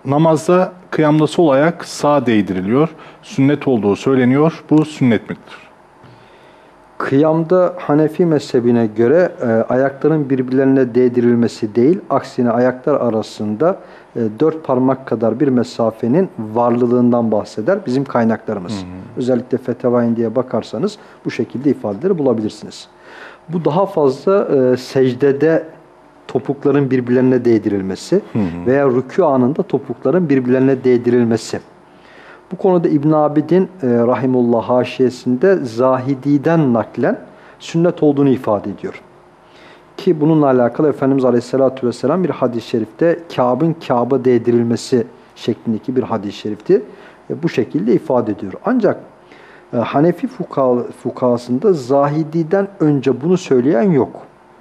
namazda kıyamda sol ayak sağa değdiriliyor. Sünnet olduğu söyleniyor. Bu sünnet midir? Kıyamda Hanefi mezhebine göre ayakların birbirlerine değdirilmesi değil, aksine ayaklar arasında 4 parmak kadar bir mesafenin varlığından bahseder bizim kaynaklarımız. Özellikle Fetavayn diye bakarsanız bu şekilde ifadeleri bulabilirsiniz. Bu daha fazla secdede topukların birbirlerine değdirilmesi veya rükû anında topukların birbirlerine değdirilmesi. Bu konuda İbn Abidin rahimullah haşiyesinde Zahidi'den naklen sünnet olduğunu ifade ediyor. Ki bununla alakalı Efendimiz Aleyhisselatü Vesselam bir hadis-i şerifte Kâb'ın Kâb'a değdirilmesi şeklindeki bir hadis-i şerifti. Bu şekilde ifade ediyor. Ancak Hanefi fukahasında Zahidi'den önce bunu söyleyen yok.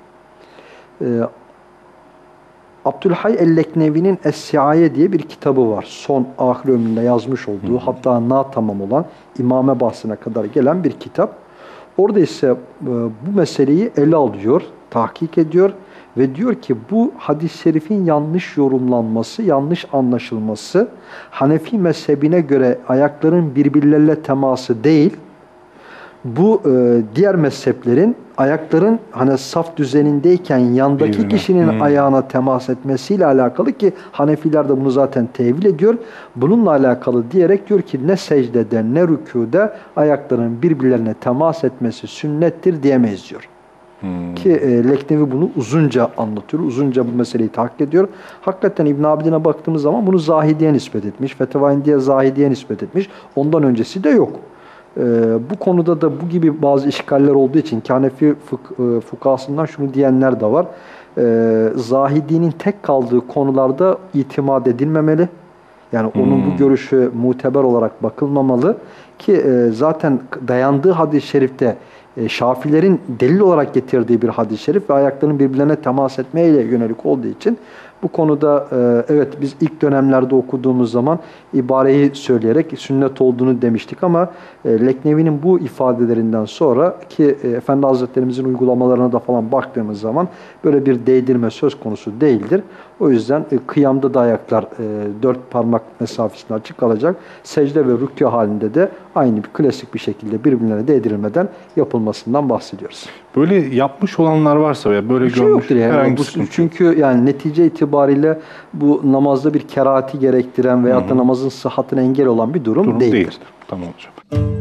Abdülhey el-Leknevi'nin Es-Siaye diye bir kitabı var. Son ahir ömründe yazmış olduğu, hatta na tamam olan İmame bahsine kadar gelen bir kitap. Orada ise bu meseleyi ele alıyor, tahkik ediyor ve diyor ki bu hadis-i şerifin yanlış yorumlanması, yanlış anlaşılması Hanefi mezhebine göre ayakların birbirleriyle teması değil, bu diğer mezheplerin ayakların hani saf düzenindeyken yandaki kişinin ayağına temas etmesiyle alakalı ki Hanefiler de bunu zaten tevil ediyor. Bununla alakalı diyerek diyor ki ne secdede ne rükûde ayakların birbirlerine temas etmesi sünnettir diyemeyiz diyor. Ki Leknevi bunu uzunca anlatıyor. Uzunca bu meseleyi tahkik ediyor. Hakikaten İbn Abidin'e baktığımız zaman bunu Zahidi'ye nispet etmiş. Fetavayn diye Zahidi'ye nispet etmiş. Ondan öncesi de yok. Bu konuda da bu gibi bazı işgaller olduğu için Hanefi fukahasından şunu diyenler de var. Zahidi'nin tek kaldığı konularda itimat edilmemeli. Yani onun bu görüşü muteber olarak bakılmamalı ki zaten dayandığı hadis-i şerifte Şafilerin delil olarak getirdiği bir hadis-i şerif ve ayaklarının birbirlerine temas etmeye yönelik olduğu için bu konuda evet biz ilk dönemlerde okuduğumuz zaman ibareyi söyleyerek sünnet olduğunu demiştik ama Leknevi'nin bu ifadelerinden sonra ki Efendi Hazretlerimizin uygulamalarına da falan baktığımız zaman böyle bir değdirme söz konusu değildir. O yüzden kıyamda da ayaklar 4 parmak mesafesinde açık kalacak. Secde ve rükû halinde de aynı bir klasik bir şekilde birbirlerine değdirilmeden yapılmasından bahsediyoruz. Böyle yapmış olanlar varsa veya böyle şey görmüş yani. Çünkü yani netice itibariyle bu namazda bir kerahati gerektiren veyahut da namazın sıhhatine engel olan bir durum değildir. Tamam hocam.